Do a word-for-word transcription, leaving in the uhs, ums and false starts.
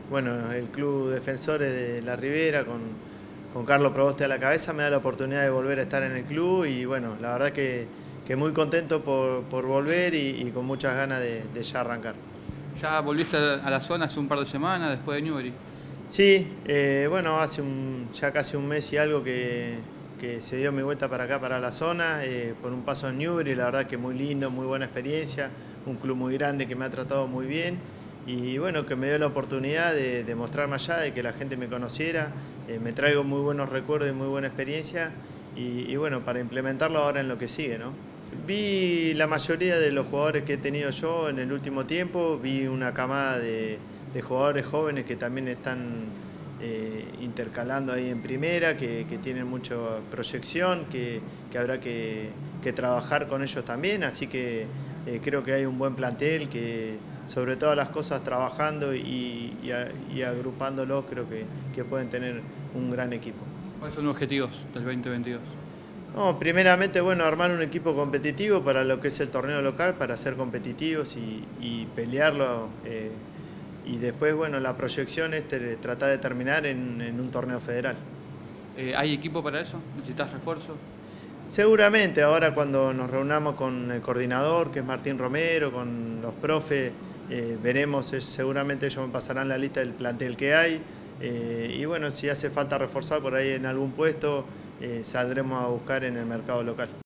bueno, el Club Defensores de La Ribera con, con Carlos Proboste a la cabeza me da la oportunidad de volver a estar en el club y bueno, la verdad que, que muy contento por, por volver y, y con muchas ganas de, de ya arrancar. Ya volviste a la zona hace un par de semanas después de Newbery. Sí, eh, bueno, hace un, ya casi un mes y algo que, que se dio mi vuelta para acá, para la zona, eh, por un paso en Newbery, la verdad que muy lindo, muy buena experiencia, un club muy grande que me ha tratado muy bien y bueno, que me dio la oportunidad de, de mostrarme allá, de que la gente me conociera, eh, me traigo muy buenos recuerdos y muy buena experiencia y, y bueno, para implementarlo ahora en lo que sigue, ¿no? Vi la mayoría de los jugadores que he tenido yo en el último tiempo, vi una camada de, de jugadores jóvenes que también están eh, intercalando ahí en primera, que, que tienen mucha proyección, que, que habrá que, que, trabajar con ellos también, así que eh, creo que hay un buen plantel, que sobre todas las cosas trabajando y, y, y agrupándolos creo que, que pueden tener un gran equipo. ¿Cuáles son los objetivos del veinte veintidós? No, primeramente, bueno, armar un equipo competitivo para lo que es el torneo local, para ser competitivos y, y pelearlo. Eh, y después, bueno, la proyección es tratar de terminar en, en un torneo federal. Eh, ¿Hay equipo para eso? ¿Necesitas refuerzo? Seguramente, ahora cuando nos reunamos con el coordinador, que es Martín Romero, con los profes, eh, veremos, eh, seguramente ellos me pasarán la lista del plantel que hay. Eh, y bueno, si hace falta reforzar por ahí en algún puesto, eh, saldremos a buscar en el mercado local.